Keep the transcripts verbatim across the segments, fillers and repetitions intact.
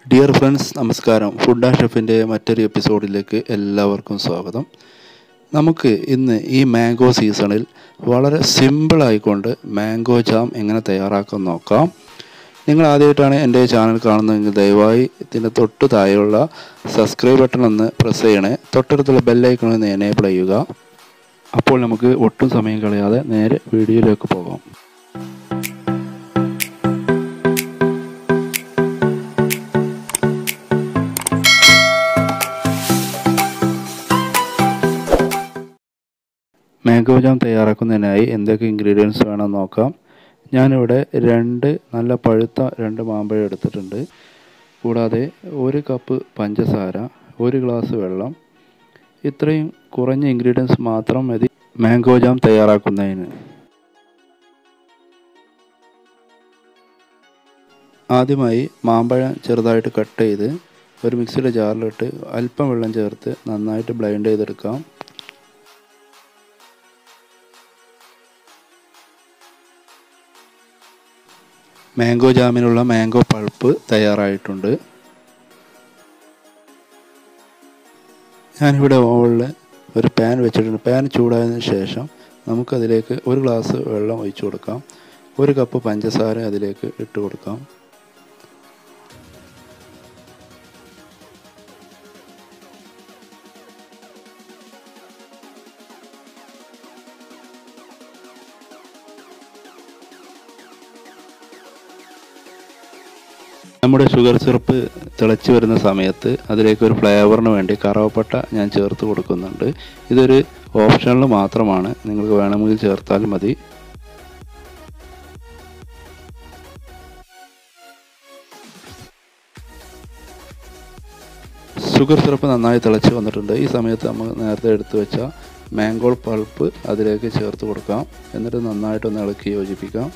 Dear friends, നമസ്കാരം. Food and ഷെഫിൻ്റെ മറ്റൊരു എപ്പിസോഡിലേക്ക് എല്ലാവർക്കും സ്വാഗതം. നമുക്ക് ഇന്ന് ഈ മാംഗോ സീസണിൽ വളരെ സിമ്പിളായിക്കൊണ്ട് മാംഗോ ജാം എങ്ങനെ തയ്യാറാക്കാൻ നോക്കാം. നിങ്ങൾ ആദ്യമായിട്ടാണ് എൻ്റെ ചാനൽ കാണുന്നതെങ്കിൽ ദയവായി ഇതിൻ്റെ തൊട്ട് താഴെയുള്ള സബ്സ്ക്രൈബ് ബട്ടൺ ഒന്ന് പ്രസ് ചെയ്യണേ. തൊട്ടടുത്തുള്ള ബെല്ലൈക്കൺ ഒന്ന് എനേബിൾ ചെയ്യുക. അപ്പോൾ നമുക്ക് ഒട്ടും സമയം കളയാതെ നേരെ വീഡിയോയിലേക്ക് പോകാം. മാംഗോ ജാം തയ്യാറാക്കുന്നതിനായി എന്തൊക്കെ ഇൻഗ്രീഡിയൻസ് വേണമെന്ന് നോക്കാം. ഞാനിവിടെ രണ്ട് നല്ല പഴുത്ത രണ്ട് മാമ്പഴം എടുത്തിട്ടുണ്ട്. കൂടാതെ ഒരു കപ്പ് പഞ്ചസാര, ഒരു ഗ്ലാസ് വെള്ളം. ഇത്രയും കുറഞ്ഞ ഇൻഗ്രീഡിയൻസ് മാത്രം മതി മാംഗോ ജാം തയ്യാറാക്കുന്നതിന്. ആദ്യമായി മാമ്പഴം ചെറുതായിട്ട് കട്ട് ചെയ്ത് ഒരു മിക്സിയുടെ ജാറിലിട്ട് അല്പം വെള്ളം ചേർത്ത് നന്നായിട്ട് ബ്ലെൻഡ് ചെയ്തെടുക്കാം. മാംഗോ ജാമിനുള്ള മാംഗോ പൾപ്പ് തയ്യാറായിട്ടുണ്ട്. ഞാനിവിടെ ഓവനിൽ ഒരു പാൻ വെച്ചിട്ടുണ്ട്. പാൻ ചൂടായതിനു ശേഷം നമുക്കതിലേക്ക് ഒരു ഗ്ലാസ് വെള്ളം ഒഴിച്ചു കൊടുക്കാം. ഒരു കപ്പ് പഞ്ചസാര അതിലേക്ക് ഇട്ട് കൊടുക്കാം. നമ്മുടെ ഷുഗർ സിറപ്പ് തിളച്ച് വരുന്ന സമയത്ത് അതിലേക്ക് ഒരു ഫ്ലേവറിന് വേണ്ടി കറുവപ്പട്ട ഞാൻ ചേർത്ത് കൊടുക്കുന്നുണ്ട്. ഇതൊരു ഓപ്ഷണൽ മാത്രമാണ്, നിങ്ങൾക്ക് വേണമെങ്കിൽ ചേർത്താൽ മതി. ഷുഗർ സിറപ്പ് നന്നായി തിളച്ച് വന്നിട്ടുണ്ട്. ഈ സമയത്ത് നമ്മൾ നേരത്തെ എടുത്തു വെച്ച മാംഗോ പൾപ്പ് അതിലേക്ക് ചേർത്ത് കൊടുക്കാം. എന്നിട്ട് നന്നായിട്ടൊന്ന് ഇളക്കി യോജിപ്പിക്കാം.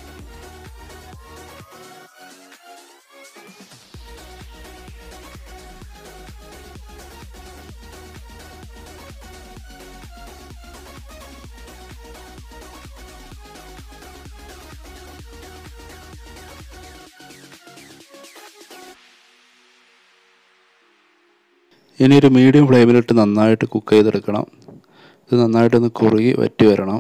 ഇനി ഒരു മീഡിയം ഫ്ലെയിമിലിട്ട് നന്നായിട്ട് കുക്ക് ചെയ്തെടുക്കണം. ഇത് നന്നായിട്ടൊന്ന് കുറുകി വറ്റി വരണം.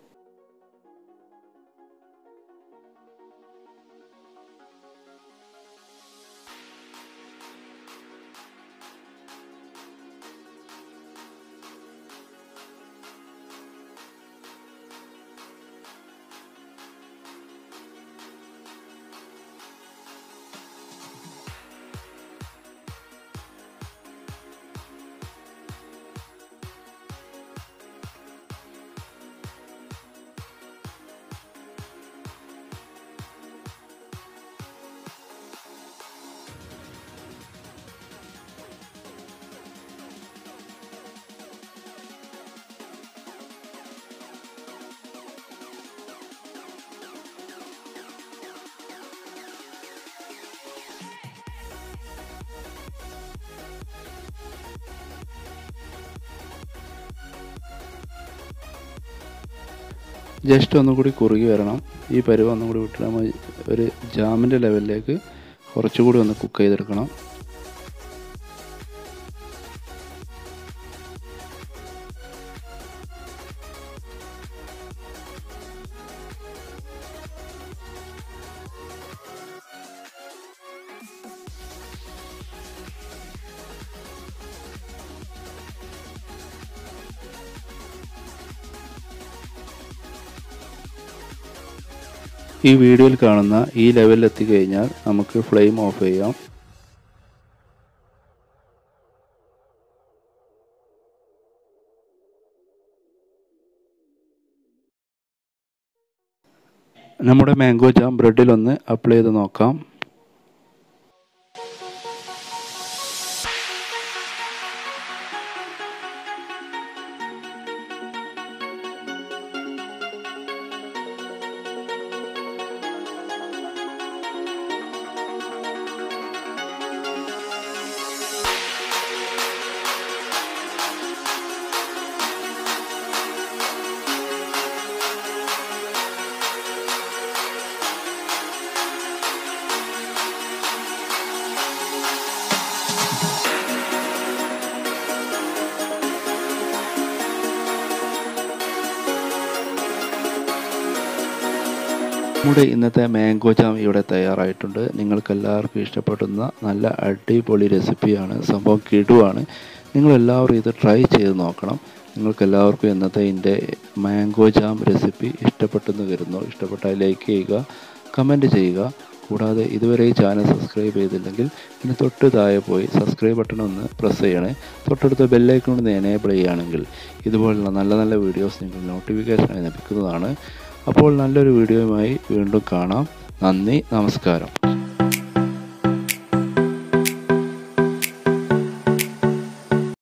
ജസ്റ്റ് ഒന്നുകൂടി കുറുകി വരണം. ഈ പരുവം ഒന്നുകൂടി വിട്ട് നമ്മൾ ഒരു ജാമിൻ്റെ ലെവലിലേക്ക് കുറച്ചുകൂടി ഒന്ന് കുക്ക് ചെയ്തെടുക്കണം. ഈ വീഡിയോയിൽ കാണുന്ന ഈ ലെവലിൽ എത്തിക്കഴിഞ്ഞാൽ നമുക്ക് ഫ്ലെയിം ഓഫ് ചെയ്യാം. നമ്മുടെ മാംഗോ ജാം ബ്രെഡിലൊന്ന് അപ്ലൈ ചെയ്ത് നോക്കാം. നമ്മുടെ ഇന്നത്തെ മാംഗോ ജാം ഇവിടെ തയ്യാറായിട്ടുണ്ട്. നിങ്ങൾക്കെല്ലാവർക്കും ഇഷ്ടപ്പെടുന്ന നല്ല അടിപൊളി റെസിപ്പിയാണ്. സംഭവം കിടുവാണ്. നിങ്ങളെല്ലാവരും ഇത് ട്രൈ ചെയ്ത് നോക്കണം. നിങ്ങൾക്കെല്ലാവർക്കും ഇന്നത്തെ എൻ്റെ മാംഗോ ജാം റെസിപ്പി ഇഷ്ടപ്പെട്ടെന്ന് കരുതുന്നു. ഇഷ്ടപ്പെട്ടാൽ ലൈക്ക് ചെയ്യുക, കമൻറ്റ് ചെയ്യുക. കൂടാതെ ഇതുവരെ ഈ ചാനൽ സബ്സ്ക്രൈബ് ചെയ്തില്ലെങ്കിൽ ഇനി തൊട്ട് താഴെ പോയി സബ്സ്ക്രൈബ് ബട്ടൺ ഒന്ന് പ്രസ് ചെയ്യണേ. തൊട്ടടുത്ത ബെല്ലൈക്കൺ ഒന്ന് എനേബിൾ ചെയ്യുകയാണെങ്കിൽ ഇതുപോലുള്ള നല്ല നല്ല വീഡിയോസ് നിങ്ങൾ നോട്ടിഫിക്കേഷനായി ലഭിക്കുന്നതാണ്. അപ്പോൾ നല്ലൊരു വീഡിയോയുമായി വീണ്ടും കാണാം. നന്ദി, നമസ്കാരം.